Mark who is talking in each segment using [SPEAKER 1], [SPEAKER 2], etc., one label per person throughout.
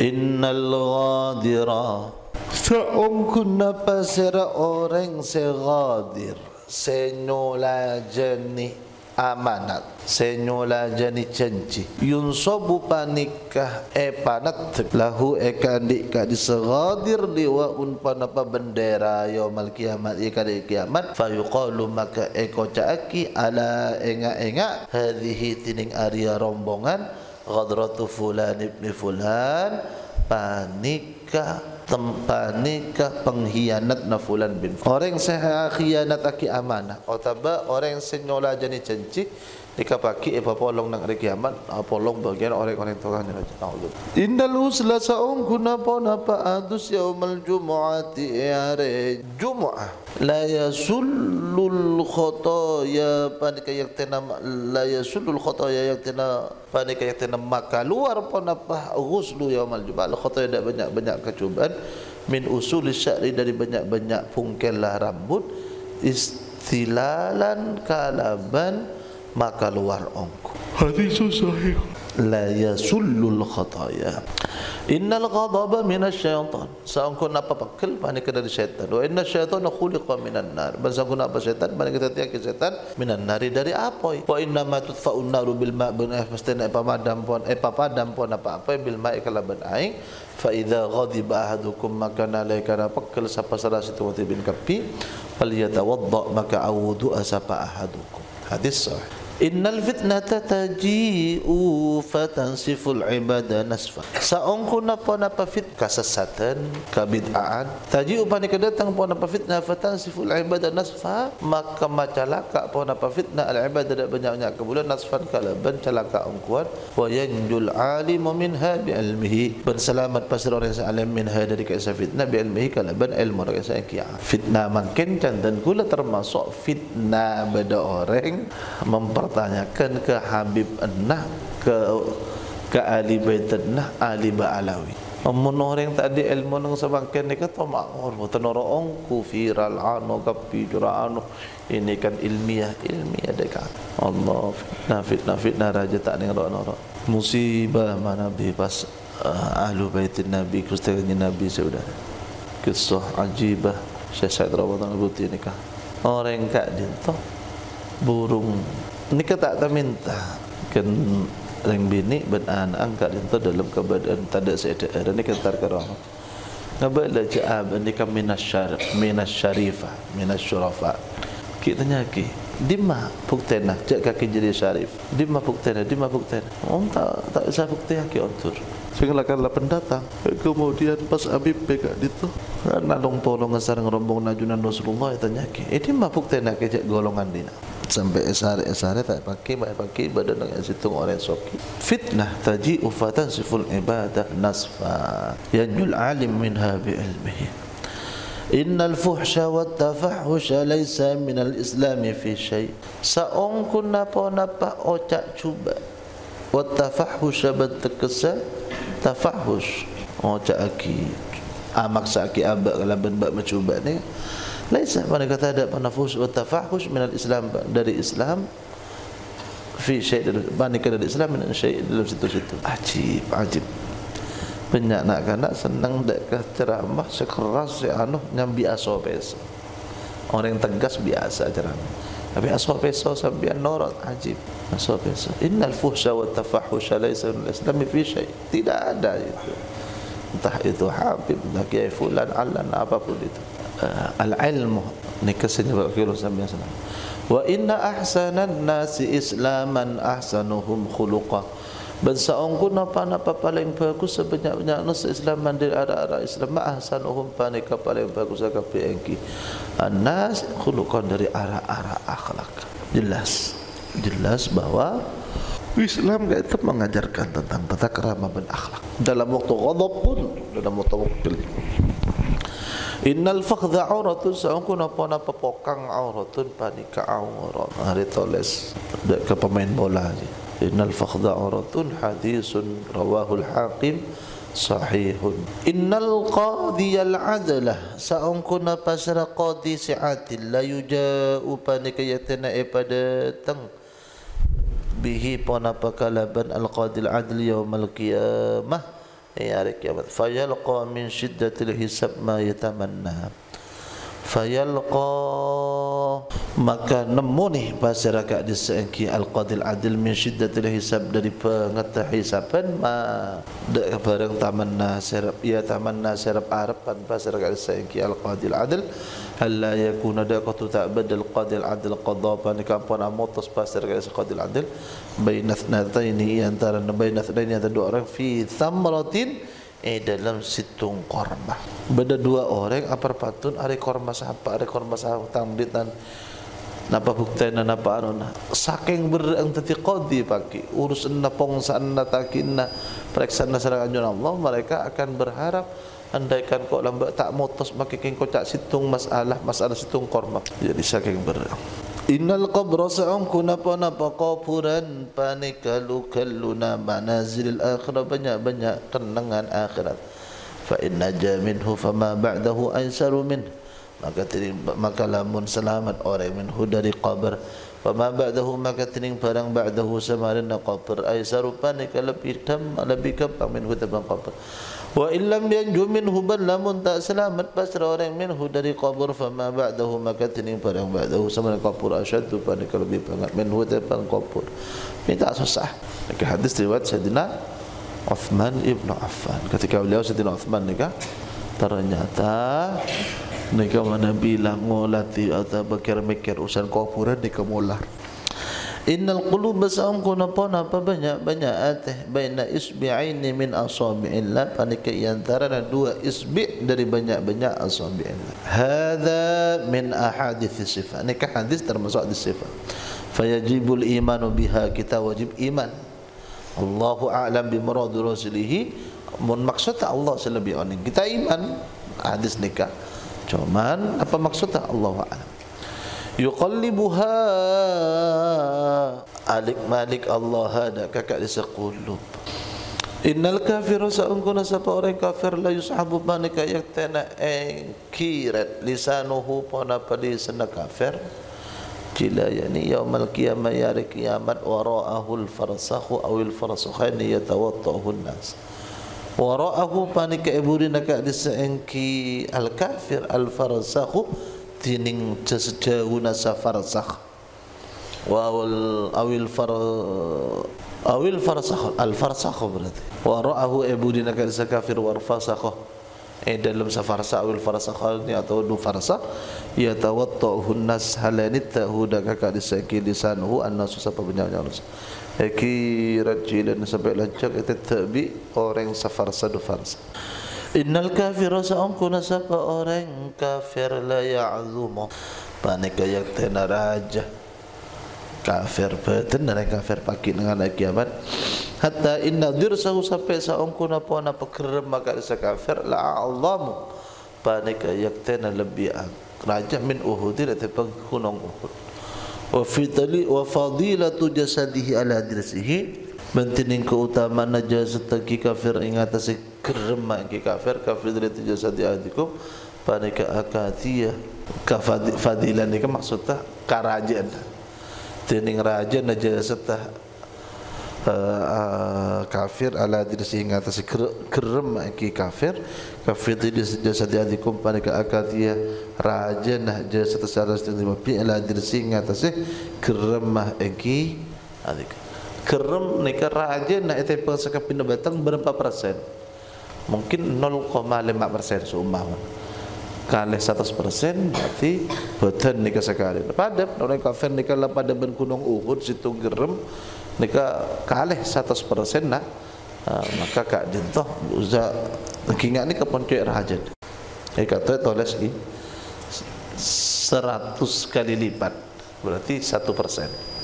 [SPEAKER 1] Innal ghadira Sa'ungkuna pasira orang seghadir Senyola jani amanat Senyola jani janji Yunsobu panikah panat Lahu kandik di seghadir Liwa'un panapa bendera Yawmal kiamat di kiamat Fayuqalu maka ca'aki Ala enga-enga Hadihi tining arya rombongan Ghadratu fulan ibni fulan Panikah pengkhianat na fulan bin orang saya khianat aki amanah otaba orang senyola jani janji dikapaki papolong nang hari kiamat apolong bagian orang-orang tukang Allah innal usla saung guna pona pa adus yaumal jumu'ati yare jumu'ah la yasullul khotoya panika yaktena la yasullul khotoya yaktena panika yaktena maka luar pona pa ghuslu yaumal jumu'ah khotoya dak banyak-banyak kecubaan min usul sya'ri dari banyak-banyak pungkelah rambut istilalan kalaban maka luar ongku hadis sahih la yasullul khataya innal ghadaba minasyaitan saungkun apa pakil panik dari syaitan wa inna syaitana khuliqa minan nar basangkun apa syaitan panik tiak syaitan minan nari dari apa wa inna ma tudfa'un naru bil ma' pastina pamadam pon apa bil ma'i kalaban aing fa idza ghadiba ahadukum maka nalaikana pakil sapa salah situ bin kapi falyatawadda maka awudu asapa ahadukum hadis sahih innal fitnata taji'u fatansiful ibada nasfa saungkun apa fit kasesatan kabid'aan taji'u panika datang pon apa fitnah fatansiful ibada nasfa maka macalaka pon apa fitnah al ibadah banyak-banyak kebulan nasfan kalaban calaka ongkuan wa yanjul alimu minha bi ilmihi berselamat pasir orang salim minha dari kaisa fitnah bi ilmihi kalaban ilmu orang saiki fitnah makin dan kula termasuk fitnah beda orang mempertanyakan ke Habib Ennah ke Ali Bait Ennah Ali Ba'alawi mun orang tak ada ilmu nang semakin ni kata makmur boten ora ongku viral anu kapi jurano ini kan ilmiah dekat Allah fitnah raja tak ning ora musibah mana bebas ahlu baitin nabi kustanya nabi saudara kisah ajibah Syekh Ramadan Al-Buti nikah orang kak dinto burung nikah tak minta kan reng bini ben anak angkat itu dalam keadaan tak ada sedia dan nikah tar kerang ngabala jaab nikah minasyarifah minasyurafa kita nyaki dimah buktena jak kaki jadi syarif dimah buktena tak usah bukti ki ontur sehingga kan pendatang kemudian pas Habib pegak itu nalong polong sareng rombong najunan Rasulullah tanya ki ini mah buktena ke jak golongan dina sampai esare tak pakai badan yang situng orang soki fitnah taji'u fatansiful ibadah nasfa yanjul alim minha bi ilmihi innal fuhsha wat tafahhusha laysa minal islami fi syai saong kunapa ocak cuba wat tafahhusha batakasa tafahhush ocak aki maksa aki abak kalaban bak mencuba ni laisa pada kata ada penafus wa tafahush min al-islam dari Islam fi syai' dari Islam min syai' dalam situ-situ ajib banyak nak kanak senang dak ke ceramah sekeras anu nyambi aso peso orang tegas biasa ceramah tapi aso peso sampai norot ajib aso peso innal fuhsha wa tafahush laisa min al-islam fi syai' tidak ada itu entah itu Habib entah kiai fulan alan apapun itu al-ilmu nikasnya Rasulullah sallallahu alaihi wasallam wa inna ahsanan nasi islaman ahsanuhum khuluqa bensaungku napa paling bagus sebanyak-banyak nus islaman dari arah Islam ahsanuhum panika paling bagus akapi engki annas khuluqan dari arah akhlak jelas bahwa Islam itu mengajarkan tentang tata krama dan akhlak dalam waktu ghadab pun dalam waktu wakil innal fakhdha auratun saungku napa pokang auratun panika aurat hari toles ke pemain bola aja innal fakhdha auratun hadisun rawahul hakim sahihun innal qadiyal adalah saungku napa sira qadi si'atil la yuja'u panika yatana pada teng bihi ponapa kalaban al qadil adl yaumal qiyamah hari kiamat. Fayalqa min syiddatil hisab ma yatamanna. Fayalqa, maka nemu nih masyarakat di seengki al-qadil adil min syiddatil hisab, dari pengetahisapan ma dak barang tamanna serap ya tamanna serap harapan masyarakat di seengki al-qadil adil alla yakuna dak qatu ta'badal qadil adil qadha panika pun amotos masyarakat qadil adil bainatsnataini antara bainatsnaini antara dua orang fi thamratin dalam situng korma. Beda dua orang apar patun are korma sapa are korma sapa tamditan napa buktian napa anuna saking berang tati qadi paki urusan napong sanna takinna periksana sareng anjun Allah, mereka akan berharap andaikan kok lambat tak motos maki king kocak situng masalah situng korma. Jadi saking berang innal qabra sa'amku napa kuburan panikalu kalluna manazilil akhirah, banyak kenangan akhirat. Fa inna jaminhu fama ba'dahu aisaru min, maka lamun selamat orang minhu dari qabr, fama ba'dahu maka tining barang ba'dahu samarina qabr aisaru panika lebih gampang minhu tabang qabr. Wa illam yanju minhu bal lamun tak selamat pasrah orang minhu dari qabr, fama ba'dahu maka tining barang ba'dahu sama qabr asyaddu panika lebih banget minhu tabang qabr. Ini tak susah. Maka hadis riwayat Sayyidina Uthman ibn Affan, ketika beliau Sayyidina Uthman nikah ternyata nikah mana bilang ngolati atau mikir urusan kuburan nikah mular. Innal quluba sa'amku napa banyak ateh baina isbi'aini min asabi'illah, panika antara dua isbi' dari banyak asabi'illah. Hadza min ahadits sifat, nikah hadis termasuk hadis sifat. Fayajibul imanu biha, kita wajib iman. Allahu a'lam bi murad rasulih, mun maksudnya Allah selebih oning kita iman hadis nikah. Cuman apa maksudnya Allahu a'lam. Yuqallibuha alik malik Allah hada kakak disa qulub. Innal kafira sa'unkuna sapa orang kafir la yushabu manika yaktana kirat lisanuhu pona pali sana kafir kila yani yaumal qiyamah yari kiamat wara'ahu al-farsakhu awil farsakhaini yatawattahu an-nas. Wara'ahu panika ibudina ka disa engki al-kafir al-farsakhu tining sejauh nasa farsakh awil farsakh al farsakh berarti wara'ahu ibudina ka disa kafir war farsakh dalam safarsa awil farsakh ni atau du farsakh yatawattahu an-nas halanit tahuda ka disa lisanuhu an-nas sapa banyak harus rajilan sampai lancak itu tabi orang safarsa du farsa. Innal kafira sa'amkuna sapa orang kafir la ya'zumu panika yaktena raja kafir beten dan kafir pagi dengan kiamat hatta inna dirsahu sampai sa'amkuna pona pekerem maka disa kafir la a'zamu panika yaktena lebih raja min uhudin atau gunung Uhud. Wa fadilatu jasadihi ala dirsihi, mentining keutamaan jasad kafir ingatasi kerema kafir dari jasad adikum panika akatia kafadilan ni maksudnya kerajaan tining raja najasat kafir ala dirsi ingatasi kerema kafir dari jasad adikum panika akatia raja najasat secara istimewa ala dirsi ingatasi kerema adikum. Kerem nikah raja nak itu pengsekapin batang berapa persen? Mungkin 0,5% seumpama. Kalau 100% berarti betul nikah sekali. Pada orang kafir nikah lah pada gunung Uhud situ gerem nikah kalah 100% nak maka kak jentoh uza kingat ni kapon cuy raja. Kata toles ni 100 kali lipat berarti 1%.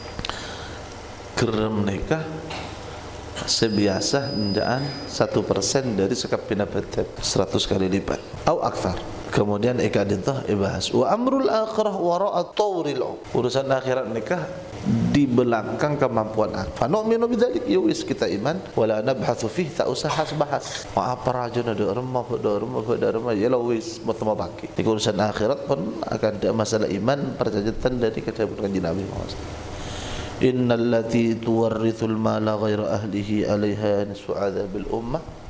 [SPEAKER 1] Kerem nikah sebiasa njaan 1% dari sekapina petet 100 kali lipat atau akthar. Kemudian ikadintah ibahas wa amrul akhirah wara'a tawril urusan akhirat nikah di belakang kemampuan apa. Nu'minu bidzalik yuwis kita iman wala nabhatsu fih tak usah bahas. Wa apa rajuna do rumah ya lawis mutama baki. Di urusan akhirat pun akan ada masalah iman perjanjian dari kedatangan Nabi Muhammad. Innal lati tuwarrithul mala ghaira ahlihi 'alaiha nisfu 'adzabil ummah